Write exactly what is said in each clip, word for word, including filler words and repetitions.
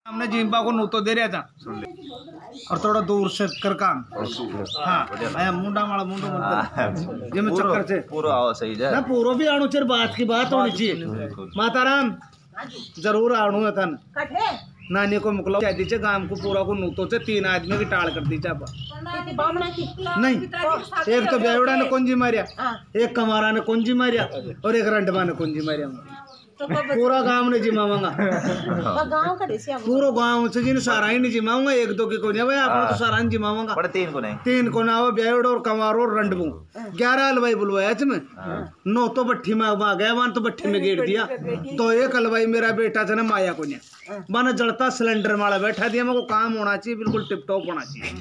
हमने जिम्बा को नूतो दे रहा था और थोड़ा दूर से कर काम। हाँ आया मुंडा माला मुंडो मत ये में चक्कर से पूरा आओ सही है ना, पूरा भी आणु चर बात की बात होनी चाहिए। माताराम जरूर आणु है थन नानी को मुकला शादी से गांव को पूरा को नूतो से तीन आदमी की टाल कर दी चापा नहीं, एक तो बेवड़ा ने कुंजी मारिया, एक कमारा ने कुंजी मारिया और एक रंडवा ने कुंजी मारिया। पूरा गांव ने जिमाऊंगा, पूरा गांव से जिन सारा ही नहीं जिमाऊंगा, एक दो की को नहीं भाई आप तो सारा ही जिमाऊंगा। तीन को नहीं, तीन को ना बेवड़ और कमार और रंडबू ग्यारह हलवाई बुलवाया इसमें नौ तो भट्ठी में आ गया, वन तो भट्ठी में गेट दिया। तो एक हलवाई मेरा बेटा था ना माया को नहीं माना जड़ता सिलेंडर वाला बैठा दिया। मेरे को काम होना चाहिए, बिल्कुल टिप टॉप होना चाहिए।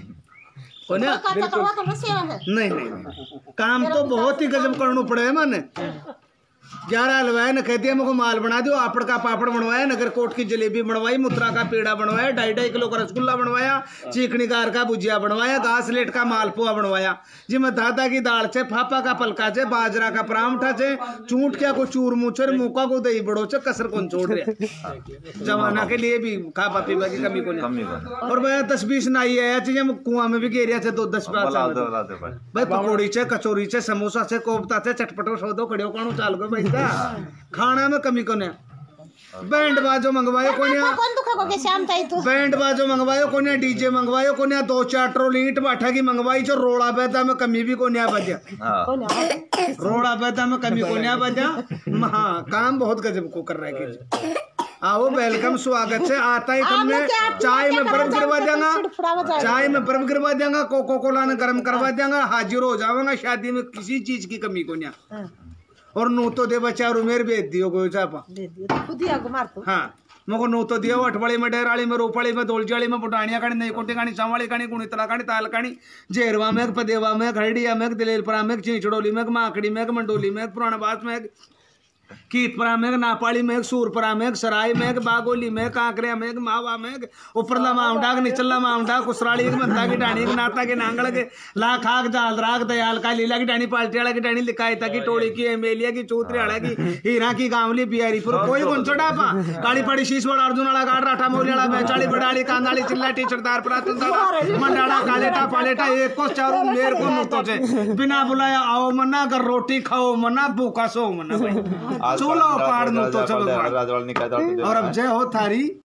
नहीं नहीं काम तो बहुत ही गजब करना पड़े मैंने। ग्यारह हलवाए ने कह दिया मुझको माल बना दो, आपड़ का पापड़ बनवाया, नगरकोट की जलेबी बनवाई, मुत्रा का पेड़ा बनवाया, ढाई ढाई किलो का रसगुल्ला बनवाया, चीकनी गार का भुजिया बनवाया, घास लेट का मालपुआ बनवाया जी मैं दादा की दाल से, फापा का पलका से, बाजरा का परांठा से, चूंट क्या को चूर मुचर, मुका को दही बड़ो से, कसर कौन छोड़ रहे जमाना के लिए भी खा पा पीवा की कमी को नहीं। और भाई दस बीस नाई आया चीजें कुआं में भी घेरिया से दो दस भाई पकौड़ी से, कचौरी से, समोसा से, कोफ्ता से, चटपटो सौदो खड़े कानू चाल गो भाई खाना में कमी को नहीं। बैंड बाजो मंगवायो को बैंड बाजो मंगवायो को डीजे मंगवायो को दो चार ट्रोल ईंट बाठा की मंगवाई जो रोड़ा पैदा में कमी भी को नहीं बजा, रोड़ा पैदा में कमी को नहीं बजा। हाँ काम बहुत गजब को कर रहा है। आओ वेलकम स्वागत से आता ही तुमने चाय में बर्फ गिरवा देंगा, चाय में बर्फ गिरवा देंगा, कोको कोला ने गर्म करवा देंगा, हाजिर हो जाऊंगा। शादी में किसी चीज की कमी को नहीं। और नू तो दे बच्चा रुमेर भेज दियो को चापा हाँ मको नू तो दियो अठवाड़ी में, डेराली में, रोपड़ी में, दोलचाली में, पुटानिया कानी, नई कोटी कानी, चावाली कानी, गुणितला कानी, ताल कानी, जेरवा में, पदेवा में, खरडिया में, दिलेलपुरा में, चिंचड़ोली में, माकड़ी में, मंडोली में, पुराना बास में, कीतपुरा में, नापाड़ी में, सूरपुरा में, सराय में, बागोली में, कांकरिया में, मावा में, उपरला माउंडा, निचला माउंडा, कुसराली के मंदा की डाणी, नाता के नांगल के लाख आग जाल राग दयाल का लीला की डाणी, पाल्टियाला की डाणी, लिकायता की टोली की, एमेलिया की, चौथरियाला की, हीरा की, गांवली, बिहारीपुर कोई कौन सा डापा काली पड़ी शीश बड़ा अर्जुन वाला गाड़ राठा मोलियाला बेचाली बड़ाली कांदाली चिल्ला टीचरदार प्रातन मंडाड़ा कालेटा पालेटा एक को चारों मेर को नोतो से बिना बुलाया आओ मना, अगर रोटी खाओ मना, भूखा सो मना भाई चूल्हा पाड़ नो तो चलो। और अब जय हो थारी।